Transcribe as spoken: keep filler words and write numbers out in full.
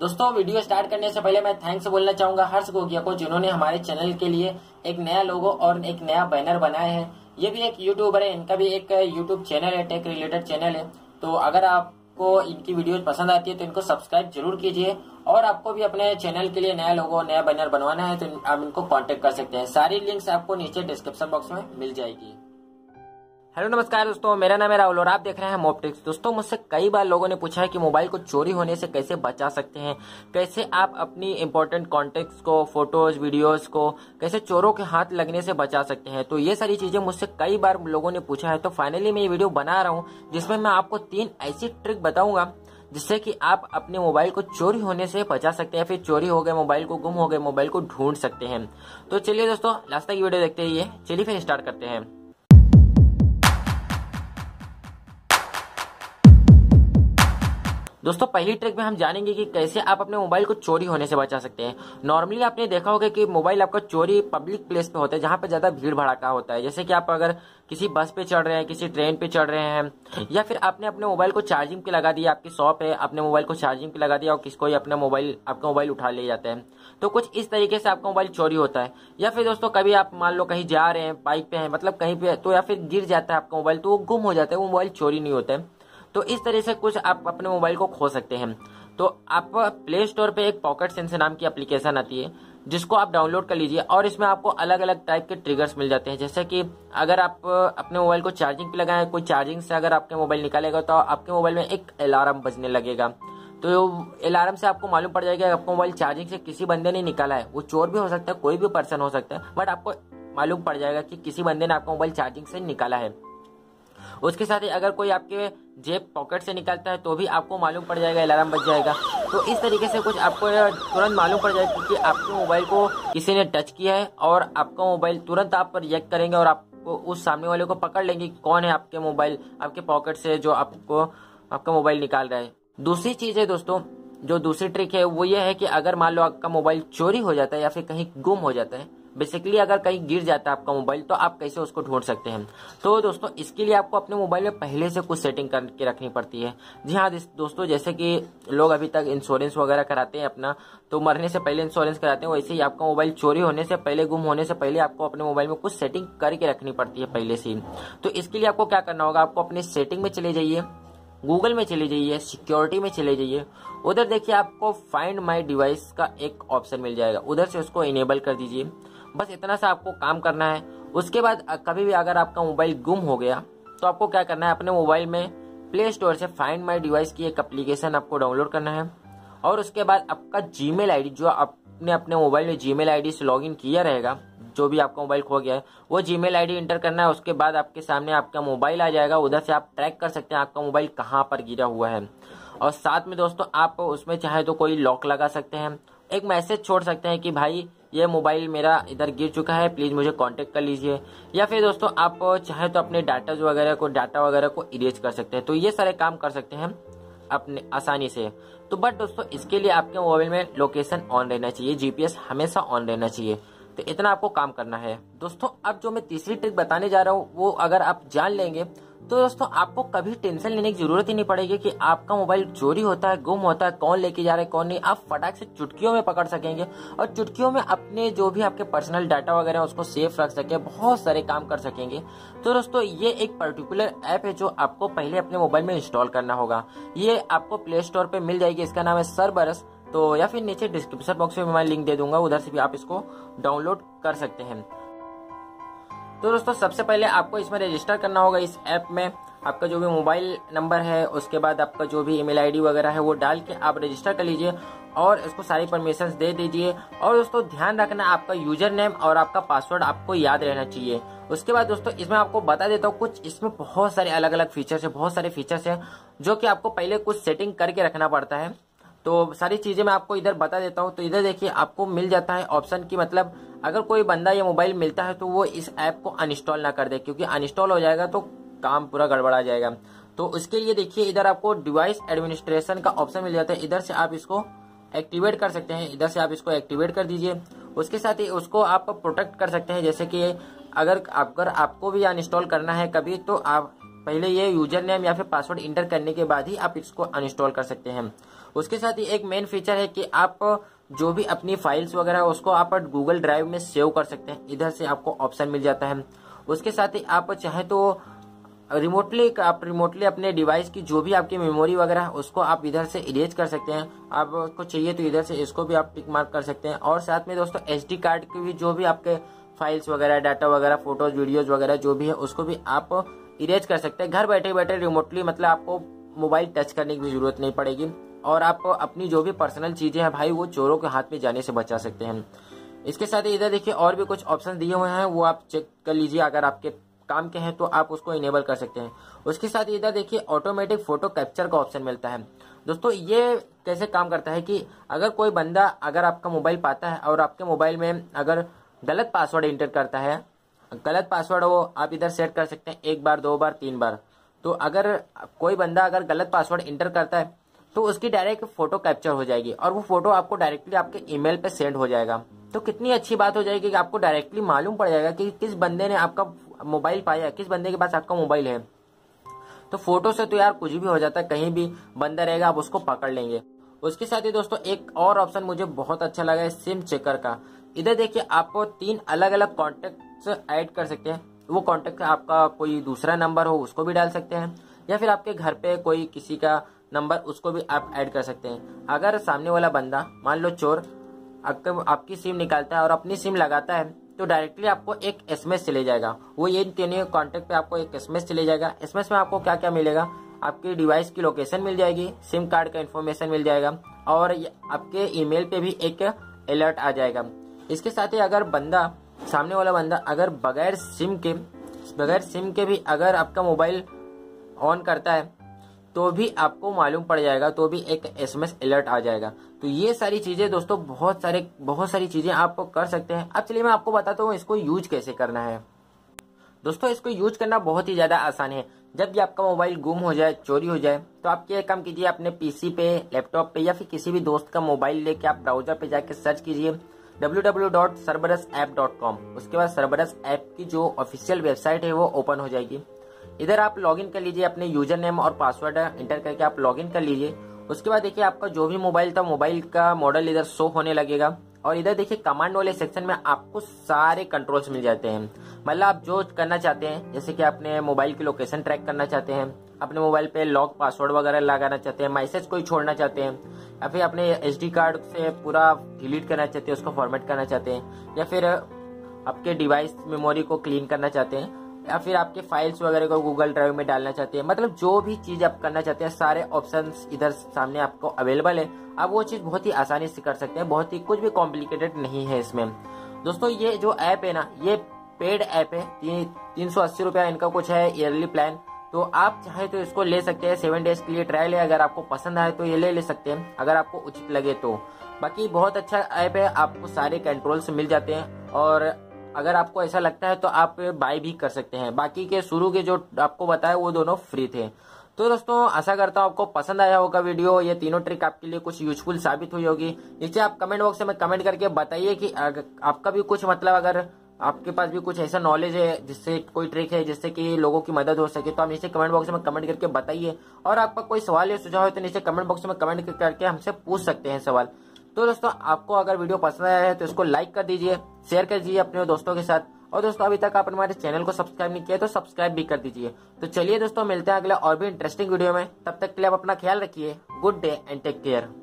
दोस्तों video start करने से पहले मैं थैंक्स बोलना चाहूंगा हर्ष गोगिया को, जिन्होंने हमारे चैनल के लिए एक नया लोगो और एक नया बैनर बनाया है। ये भी एक यूट्यूबर है, इनका भी एक यूट्यूब चैनल है, टेक रिलेटेड चैनल है। तो अगर आपको इनकी वीडियो पसंद आती है तो इनको सब्सक्राइब जरूर कीजिए, और आपको भी अपने चैनल के लिए नया लोगो नया बैनर बनवाना है तो आप इनको कॉन्टेक्ट कर सकते हैं। सारी लिंक्स आपको नीचे डिस्क्रिप्शन बॉक्स में मिल जाएगी। हेलो नमस्कार दोस्तों, मेरा नाम है राहुल और आप देख रहे हैं मॉप ट्रिक्स। दोस्तों मुझसे कई बार लोगों ने पूछा है कि मोबाइल को चोरी होने से कैसे बचा सकते हैं, कैसे आप अपनी इंपॉर्टेंट कॉन्टेक्ट्स को, फोटोज, वीडियोस को कैसे चोरों के हाथ लगने से बचा सकते हैं। तो ये सारी चीजें मुझसे कई बार लोगों ने पूछा है, तो फाइनली मैं ये वीडियो बना रहा हूँ जिसमें मैं आपको तीन ऐसी ट्रिक बताऊंगा जिससे कि आप अपने मोबाइल को चोरी होने से बचा सकते हैं, फिर चोरी हो गए मोबाइल को, गुम हो गए मोबाइल को ढूंढ सकते हैं। तो चलिए दोस्तों लास्ट तक वीडियो देखते रहिए। चलिए फिर स्टार्ट करते हैं। दोस्तों पहली ट्रिक में हम जानेंगे कि कैसे आप अपने मोबाइल को चोरी होने से बचा सकते हैं। नॉर्मली आपने देखा होगा कि मोबाइल आपका चोरी पब्लिक प्लेस पे होता है, जहां पे ज्यादा भीड़ भड़ाका होता है। जैसे कि आप अगर किसी बस पे चढ़ रहे हैं, किसी ट्रेन पे चढ़ रहे हैं, या फिर आपने अपने मोबाइल को चार्जिंग पे लगा दिया, आपकी शॉप है, अपने मोबाइल को चार्जिंग पे लगा दिया और किसी कोई अपना मोबाइल आपका मोबाइल उठा ले जाता है, तो कुछ इस तरीके से आपका मोबाइल चोरी होता है। या फिर दोस्तों कभी आप मान लो कहीं जा रहे हैं, बाइक पे हैं, मतलब कहीं पे, तो या फिर गिर जाता है आपका मोबाइल, तो वो गुम हो जाता है, वो मोबाइल चोरी नहीं होता है। तो इस तरह से कुछ आप अपने मोबाइल को खो सकते हैं। तो आप प्ले स्टोर पे एक पॉकेट सेंसर नाम की एप्लीकेशन आती है, जिसको आप डाउनलोड कर लीजिए, और इसमें आपको अलग अलग टाइप के ट्रिगर्स मिल जाते हैं। जैसे कि अगर आप अपने मोबाइल को चार्जिंग पे लगाएं, कोई चार्जिंग से अगर आपके मोबाइल निकालेगा तो आपके मोबाइल में एक अलार्म बजने लगेगा। तो अलार्म से आपको मालूम पड़ जाएगा आपका मोबाइल चार्जिंग से किसी बंदे ने निकाला है। वो चोर भी हो सकता है, कोई भी पर्सन हो सकता है, बट आपको मालूम पड़ जाएगा कि किसी बंदे ने आपका मोबाइल चार्जिंग से निकाला है। उसके साथ ही अगर कोई आपके जेब पॉकेट से निकलता है तो भी आपको मालूम पड़ जाएगा, अलार्म बज जाएगा। तो इस तरीके से कुछ आपको तुरंत मालूम पड़ जाएगा कि आपके मोबाइल को किसी ने टच किया है, और आपका मोबाइल तुरंत आप रिएक्ट करेंगे और आपको उस सामने वाले को पकड़ लेंगे कि कौन है आपके मोबाइल आपके पॉकेट से जो आपको आपका मोबाइल निकाल रहा है। दूसरी चीज है दोस्तों, जो दूसरी ट्रिक है वो ये है कि अगर मान लो आपका मोबाइल चोरी हो जाता है या फिर कहीं गुम हो जाता है, बेसिकली अगर कहीं गिर जाता है आपका मोबाइल, तो आप कैसे उसको ढूंढ सकते हैं। तो दोस्तों इसके लिए आपको अपने मोबाइल में पहले से कुछ सेटिंग करके रखनी पड़ती है। जी हाँ दोस्तों, जैसे कि लोग अभी तक इंश्योरेंस वगैरह कराते हैं अपना, तो मरने से पहले इंश्योरेंस कराते हैं, वैसे ही आपका मोबाइल चोरी होने से पहले, गुम होने से पहले आपको अपने मोबाइल में कुछ सेटिंग करके रखनी पड़ती है पहले से ही। तो इसके लिए आपको क्या करना होगा, आपको अपने सेटिंग में चले जाइए, गूगल में चले जाइए, सिक्योरिटी में चले जाइए, उधर देखिए आपको फाइंड माई डिवाइस का एक ऑप्शन मिल जाएगा, उधर से उसको इनेबल कर दीजिए। बस इतना सा आपको काम करना है। उसके बाद कभी भी अगर आपका मोबाइल गुम हो गया तो आपको क्या करना है, अपने मोबाइल में प्ले स्टोर से फाइंड माई डिवाइस की एक एप्लीकेशन आपको डाउनलोड करना है, और उसके बाद आपका जीमेल आईडी, जो आपने अपने मोबाइल में जीमेल आईडी से लॉगिन किया रहेगा, जो भी आपका मोबाइल खो गया है वो जीमेल आईडी इंटर करना है। उसके बाद आपके सामने आपका मोबाइल आ जाएगा, उधर से आप ट्रैक कर सकते हैं आपका मोबाइल कहाँ पर गिरा हुआ है। और साथ में दोस्तों आप उसमें चाहे तो कोई लॉक लगा सकते हैं, एक मैसेज छोड़ सकते हैं कि भाई ये मोबाइल मेरा इधर गिर चुका है, प्लीज मुझे कांटेक्ट कर लीजिए। या फिर दोस्तों आप चाहे तो अपने डाटा वगैरह को डाटा वगैरह को इरेज कर सकते हैं। तो ये सारे काम कर सकते हैं अपने आसानी से। तो बट दोस्तों इसके लिए आपके मोबाइल में लोकेशन ऑन रहना चाहिए, जीपीएस हमेशा ऑन रहना चाहिए। तो इतना आपको काम करना है दोस्तों। अब जो मैं तीसरी ट्रिक बताने जा रहा हूँ वो अगर आप जान लेंगे तो दोस्तों आपको कभी टेंशन लेने की जरूरत ही नहीं पड़ेगी कि आपका मोबाइल चोरी होता है, गुम होता है, कौन लेके जा रहा है कौन नहीं। आप फटाक से चुटकियों में पकड़ सकेंगे और चुटकियों में अपने जो भी आपके पर्सनल डाटा वगैरह है उसको सेफ रख सके, बहुत सारे काम कर सकेंगे। तो दोस्तों ये एक पर्टिकुलर ऐप है जो आपको पहले अपने मोबाइल में इंस्टॉल करना होगा। ये आपको प्ले स्टोर पे मिल जाएगी, इसका नाम है सरबरस। तो या फिर नीचे डिस्क्रिप्शन बॉक्स में मैं लिंक दे दूंगा, उधर से भी आप इसको डाउनलोड कर सकते हैं। तो दोस्तों सबसे पहले आपको इसमें रजिस्टर करना होगा। इस ऐप में आपका जो भी मोबाइल नंबर है, उसके बाद आपका जो भी ईमेल आईडी वगैरह है वो डाल के आप रजिस्टर कर लीजिए और इसको सारी परमिशंस दे दीजिए। और दोस्तों ध्यान रखना आपका यूजर नेम और आपका पासवर्ड आपको याद रहना चाहिए। उसके बाद दोस्तों इसमें आपको बता देता हूँ कुछ, इसमें बहुत सारे अलग अलग फीचर्स है, बहुत सारे फीचर्स है जो कि आपको पहले कुछ सेटिंग करके रखना पड़ता है। तो सारी चीजें मैं आपको इधर बता देता हूँ। तो इधर देखिए आपको मिल जाता है ऑप्शन की, मतलब अगर कोई बंदा ये मोबाइल मिलता है तो वो इस ऐप को अनइंस्टॉल ना कर दे, क्योंकि अनइंस्टॉल हो जाएगा तो काम पूरा गड़बड़ा जाएगा। तो उसके लिए देखिए इधर आपको डिवाइस एडमिनिस्ट्रेशन का ऑप्शन मिल जाता है, इधर से आप इसको एक्टिवेट कर सकते हैं, इधर से आप इसको एक्टिवेट कर दीजिए। उसके साथ ही उसको आप प्रोटेक्ट कर सकते हैं, जैसे कि अगर अगर आपको भी अनइंस्टॉल करना है कभी, तो आप पहले ये यूजर नेम या फिर पासवर्ड इंटर करने के बाद ही आप इसको अनइंस्टॉल कर सकते हैं। उसके साथ ही एक मेन फीचर है कि आप जो भी अपनी फाइल्स वगैरह उसको आप गूगल ड्राइव में सेव कर सकते हैं, इधर से आपको ऑप्शन मिल जाता है। उसके साथ ही आप चाहे तो रिमोटली आप रिमोटली अपने डिवाइस की जो भी आपकी मेमोरी वगैरह है उसको आप इधर से इरेज कर सकते हैं। आपको चाहिए तो इधर से इसको भी आप टिक मार्क कर सकते हैं। और साथ में दोस्तों एसडी कार्ड की भी जो भी आपके फाइल्स वगैरह, डाटा वगैरह, फोटोज, वीडियोज वगैरह जो भी है उसको भी आप इरेज कर सकते हैं घर बैठे बैठे रिमोटली। मतलब आपको मोबाइल टच करने की भी जरूरत नहीं पड़ेगी और आप अपनी जो भी पर्सनल चीजें हैं भाई वो चोरों के हाथ में जाने से बचा सकते हैं। इसके साथ ही इधर देखिए और भी कुछ ऑप्शन दिए हुए हैं, वो आप चेक कर लीजिए। अगर आपके काम के हैं तो आप उसको इनेबल कर सकते हैं। उसके साथ इधर देखिए ऑटोमेटिक फोटो कैप्चर का ऑप्शन मिलता है। दोस्तों ये कैसे काम करता है कि अगर कोई बंदा अगर आपका मोबाइल पाता है और आपके मोबाइल में अगर गलत पासवर्ड इंटर करता है, गलत पासवर्ड वो आप इधर सेट कर सकते हैं एक बार, दो बार, तीन बार। तो अगर कोई बंदा अगर गलत पासवर्ड इंटर करता है तो उसकी डायरेक्ट फोटो कैप्चर हो जाएगी और वो फोटो आपको डायरेक्टली आपके ईमेल पे सेंड हो जाएगा। तो कितनी अच्छी बात हो जाएगी कि आपको डायरेक्टली मालूम पड़ जाएगा कि किस बंदे ने आपका मोबाइल पाया है, किस बंदे के पास आपका मोबाइल है। तो फोटो से तो यार कुछ भी हो जाता है, कहीं भी बंदा रहेगा आप उसको पकड़ लेंगे। उसके साथ ही दोस्तों एक और ऑप्शन मुझे बहुत अच्छा लगा है सिम चेकर का। इधर देखिए आपको तीन अलग अलग कॉन्टेक्ट ऐड कर सकते हैं। वो कॉन्टेक्ट आपका कोई दूसरा नंबर हो उसको भी डाल सकते हैं, या फिर आपके घर पे कोई किसी का नंबर उसको भी आप ऐड कर सकते हैं। अगर सामने वाला बंदा मान लो चोर आपकी सिम निकालता है और अपनी सिम लगाता है तो डायरेक्टली आपको एक एसएमएस चले जाएगा। वो ये तीनों कॉन्टेक्ट पे आपको एक एसएमएस चले जाएगा। एसएमएस में आपको क्या क्या मिलेगा, आपकी डिवाइस की लोकेशन मिल जाएगी, सिम कार्ड का इन्फॉर्मेशन मिल जाएगा और आपके ईमेल पे भी एक अलर्ट आ जाएगा। इसके साथ ही अगर बंदा सामने वाला बंदा अगर बगैर सिम के बगैर सिम के भी अगर आपका मोबाइल ऑन करता है तो भी आपको मालूम पड़ जाएगा, तो भी एक एसएमएस अलर्ट आ जाएगा। तो ये सारी चीजें दोस्तों बहुत सारे बहुत सारी चीजें आप कर सकते हैं। अब चलिए मैं आपको बताता हूँ इसको यूज कैसे करना है। दोस्तों इसको यूज करना बहुत ही ज्यादा आसान है। जब भी आपका मोबाइल गुम हो जाए, चोरी हो जाए, तो आप ये काम कीजिए, अपने पीसी पे, लैपटॉप पे या फिर किसी भी दोस्त का मोबाइल लेके आप ब्राउजर पे जाके सर्च कीजिए W W W dot Cerberus app dot com. उसके बाद सर्बरस ऐप की जो ऑफिशियल वेबसाइट है वो ओपन हो जाएगी। इधर आप लॉगिन कर लीजिए, अपने यूजर नेम और पासवर्ड इंटर करके आप लॉगिन कर लीजिए। उसके बाद देखिए आपका जो भी मोबाइल था मोबाइल का मॉडल इधर शो होने लगेगा और इधर देखिए कमांड वाले सेक्शन में आपको सारे कंट्रोल्स मिल जाते हैं। मतलब आप जो करना चाहते हैं, जैसे कि अपने मोबाइल की लोकेशन ट्रैक करना चाहते हैं, अपने मोबाइल पे लॉक पासवर्ड वगैरह लगाना चाहते हैं, मैसेज कोई छोड़ना चाहते हैं, या फिर अपने एसडी कार्ड से पूरा डिलीट करना चाहते हैं, उसको फॉर्मेट करना चाहते हैं, या फिर आपके डिवाइस मेमोरी को क्लीन करना चाहते हैं, या फिर आपके फाइल्स वगैरह को गूगल ड्राइव में डालना चाहते हैं, मतलब जो भी चीज आप करना चाहते हैं सारे ऑप्शंस इधर सामने आपको अवेलेबल है। आप वो चीज बहुत ही आसानी से कर सकते हैं, बहुत ही कुछ भी कॉम्प्लिकेटेड नहीं है इसमें। दोस्तों ये जो ऐप है ना, ये पेड ऐप है, ती, तीन सौ अस्सी रुपया इनका कुछ है ईयरली प्लान। तो आप चाहे तो इसको ले सकते हैं, सेवन डेज के लिए ट्रायल है। अगर आपको पसंद आए तो ये ले ले सकते हैं, अगर आपको उचित लगे तो। बाकी बहुत अच्छा ऐप है, आपको सारे कंट्रोल्स मिल जाते हैं और अगर आपको ऐसा लगता है तो आप बाय भी कर सकते हैं। बाकी के शुरू के जो आपको बताया वो दोनों फ्री थे। तो दोस्तों आशा करता हूँ आपको पसंद आया होगा वीडियो। ये तीनों ट्रिक आपके लिए कुछ यूजफुल साबित हुई होगी। नीचे आप कमेंट बॉक्स में कमेंट करके बताइए कि आपका भी कुछ मतलब अगर आपके पास भी कुछ ऐसा नॉलेज है जिससे कोई ट्रिक है जिससे कि लोगों की मदद हो सके, तो आप नीचे कमेंट बॉक्स में कमेंट करके बताइए। और आपका कोई सवाल या सुझाव है तो नीचे कमेंट बॉक्स में कमेंट करके हमसे पूछ सकते हैं सवाल। तो दोस्तों आपको अगर वीडियो पसंद आया है तो इसको लाइक कर दीजिए, शेयर कर दीजिए अपने दोस्तों के साथ। और दोस्तों अभी तक आपने हमारे चैनल को सब्सक्राइब नहीं किया तो सब्सक्राइब भी कर दीजिए। तो चलिए दोस्तों मिलते हैं अगले और भी इंटरेस्टिंग वीडियो में। तब तक के लिए आप अपना ख्याल रखिए। Good day and take care.